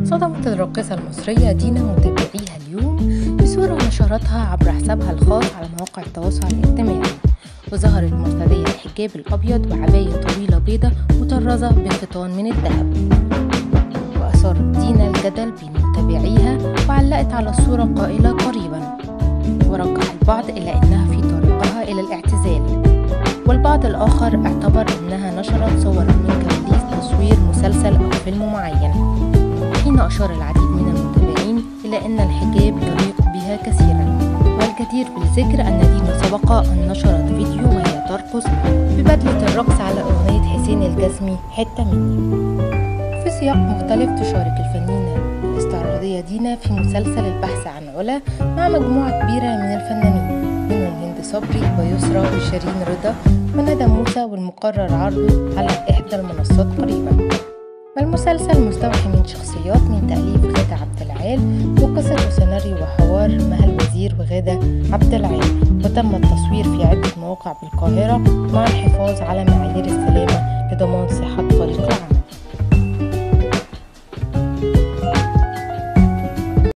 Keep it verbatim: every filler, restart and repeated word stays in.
صدمت الراقصة المصرية دينا متابعيها اليوم بصورة نشرتها عبر حسابها الخاص على مواقع التواصل الاجتماعي، وظهرت مرتدية الحجاب الأبيض وعباية طويلة بيضة مطرزة بخيطان من الذهب. وأثارت دينا الجدل بين متابعيها وعلقت على الصورة قائلة قريبا، ورجح البعض إلى أنها في طريقها إلى الاعتزال، والبعض الآخر اعتبر أنها نشرت صورا من كواليس تصوير مسلسل أو فيلم معين، حين أشار العديد من المتابعين إلى أن الحجاب يليق بها كثيرا. والجدير بالذكر أن دينا سبق أن نشرت فيديو وهي ترقص ببدلة الرقص على أغنية حسين الجسمي حتة مني. في سياق مختلف تشارك الفنانة الاستعراضية دينا في مسلسل البحث عن علا مع مجموعة كبيرة من الفنانين، منهم هند صبري ويسرى وشيرين رضا وندى موسى، والمقرر عرضه على إحدى المنصات قريبا. والمسلسل مستوحي من شخصيات من تأليف غادة عبد العال، وقصة وسيناريو وحوار مها الوزير وغادة عبد العال، وتم التصوير في عدة مواقع بالقاهرة مع الحفاظ على معايير السلامة لضمان صحة فريق العمل.